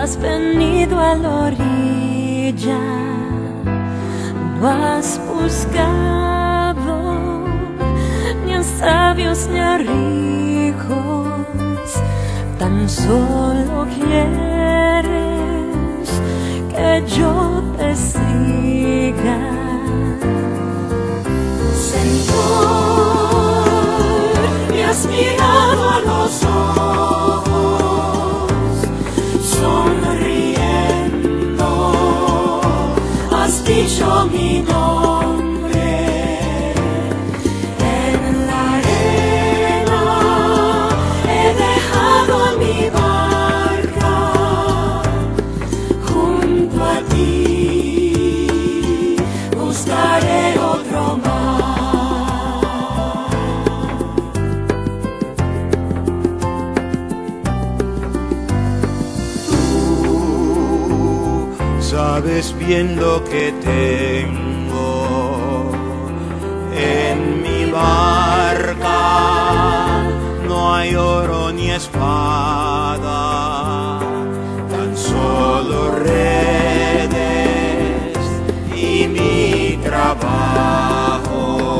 has venido a la orilla, no has buscado ni a sabios ni a ricos, tan solo quieres que yo te siga. Señor, me has mirado a los ojos, sonriendo, has dicho mi nombre. En la arena he dejado mi barca, junto a ti buscaré otro mar. Sabes bien lo que tengo en mi barca, no hay oro ni espada, tan solo redes y mi trabajo.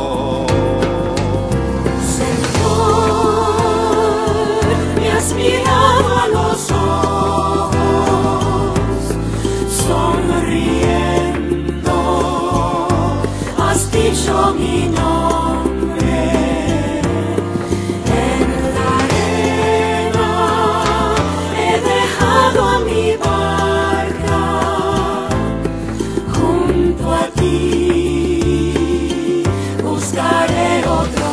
Señor, me has mirado a los ojos, sonriendo, has dicho mi nombre. En la arena he dejado a mi barca, junto a ti buscaré otro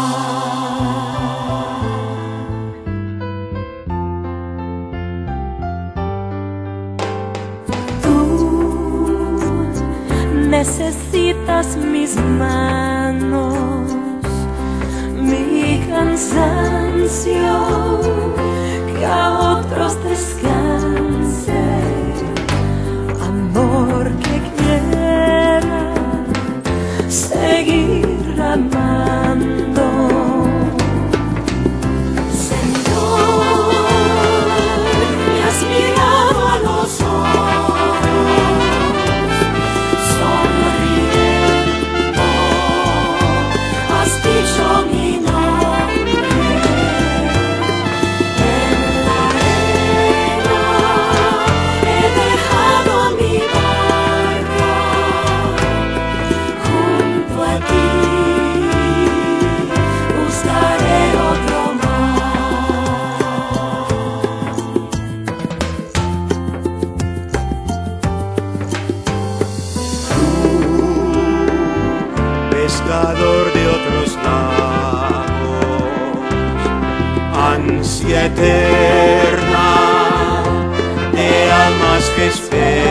necesitas mis manos, mi cansancio, que a otros descanse, amor que quiera seguir amando. Señor, me has mirado a los mi nombre. En la arena he dejado mi barca, junto a ti buscaré otro Pescador de otros lagos, ansia eterna de almas que esperan.